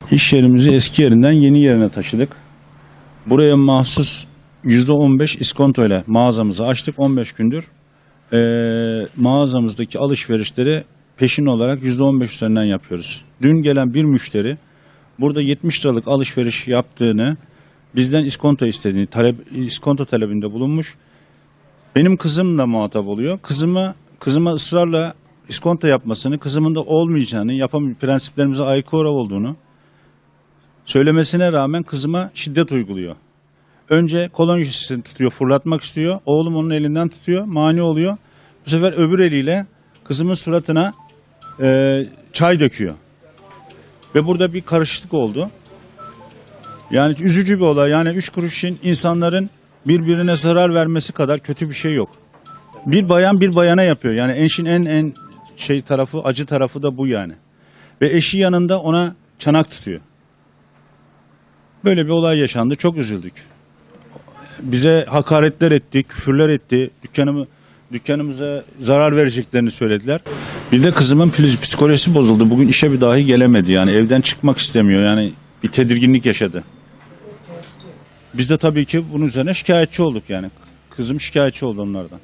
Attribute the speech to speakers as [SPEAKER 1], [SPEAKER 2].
[SPEAKER 1] İş yerimizi eski yerinden yeni yerine taşıdık. Buraya mahsus %15 iskontoyla mağazamızı açtık 15 gündür. Mağazamızdaki alışverişleri peşin olarak %15 üzerinden yapıyoruz. Dün gelen bir müşteri burada 70 liralık alışveriş yaptığını, bizden iskonto istediğini, iskonto talebinde bulunmuş. Benim kızım da muhatap oluyor. Kızıma ısrarla iskonto yapmasını, kızımın da olmayacağını, prensiplerimize aykırı olduğunu söylemesine rağmen kızıma şiddet uyguluyor. Önce kolonya şişesini tutuyor, fırlatmak istiyor. Oğlum onun elinden tutuyor, mani oluyor. Bu sefer öbür eliyle kızımın suratına çay döküyor. Ve burada bir karışıklık oldu. Yani üzücü bir olay. Yani 3 kuruş için insanların birbirine zarar vermesi kadar kötü bir şey yok. Bir bayan bir bayana yapıyor. Yani eşin en tarafı, acı tarafı da bu yani. Ve eşi yanında ona çanak tutuyor. Böyle bir olay yaşandı. Çok üzüldük. Bize hakaretler etti, küfürler etti. Dükkanımıza zarar vereceklerini söylediler. Bir de kızımın psikolojisi bozuldu. Bugün işe bir dahi gelemedi. Yani evden çıkmak istemiyor. Yani bir tedirginlik yaşadı. Biz de tabii ki bunun üzerine şikayetçi olduk yani. Kızım şikayetçi oldu onlardan.